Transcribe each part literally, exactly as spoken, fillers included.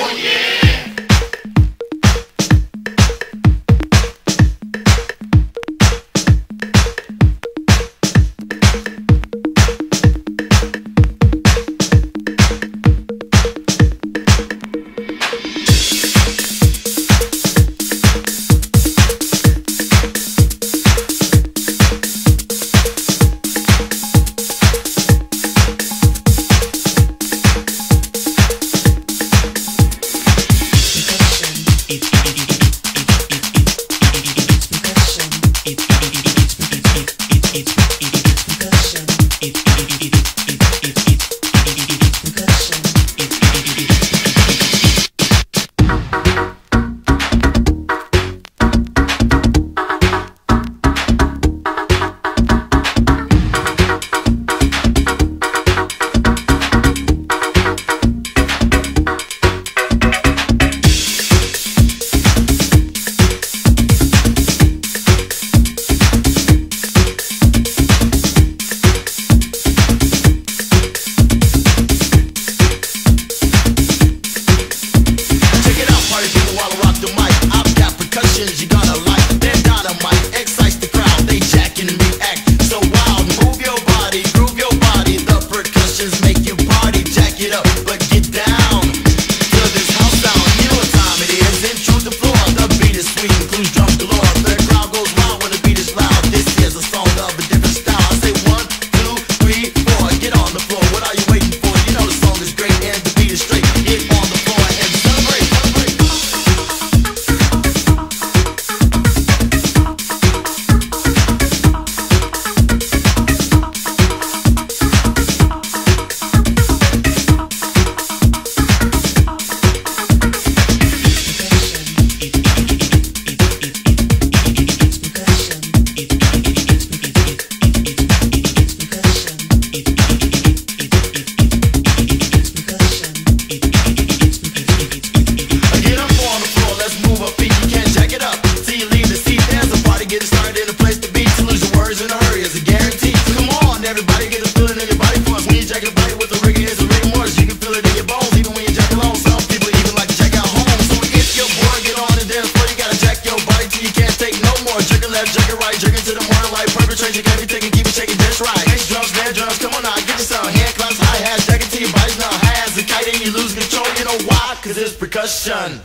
'Cause it's percussion.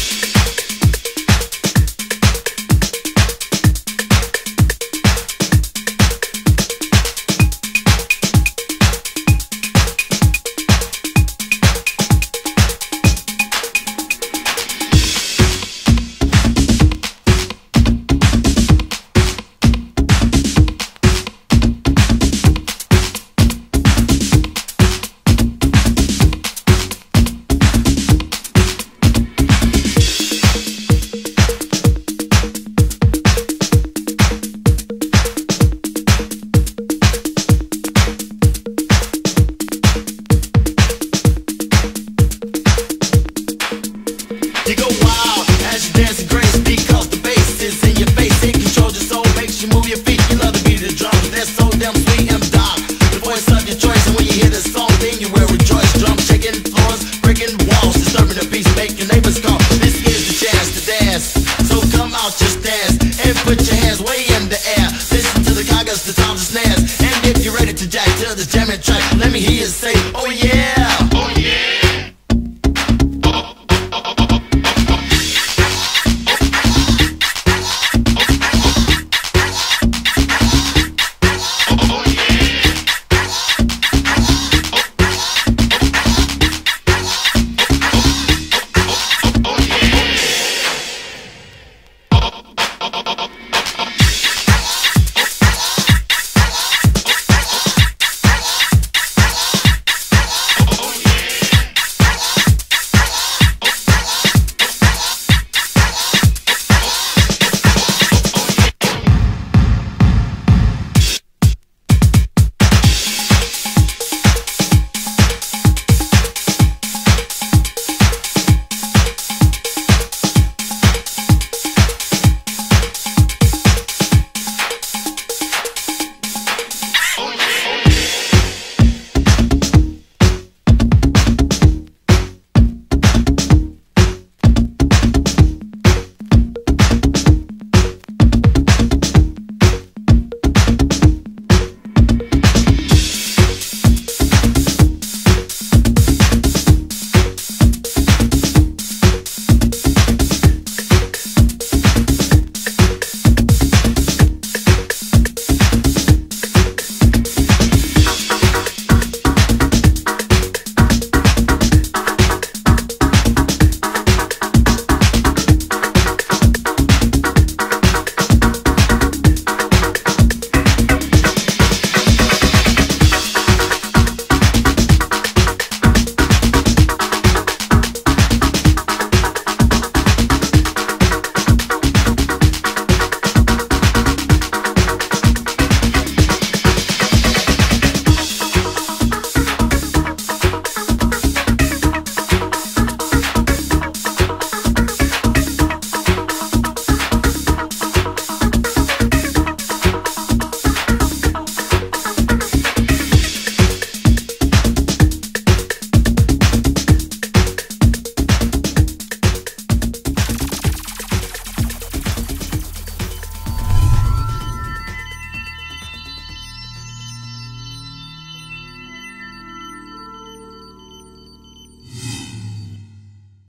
You go wild as you dance and grace because the bass is in your face. It controls your soul, makes you move your feet. You love the beat of the drums, they're so damn sweet and dark. The voice of your choice, and when you hear the song, then you will rejoice. Drums shaking floors, breaking walls, disturbing the peace, make your neighbors call. This is the chance to dance, so come out, just dance and put your hands way in the air. Listen to the congas, the toms and snares, and if you're ready to jack to this jamming track, let me hear you say.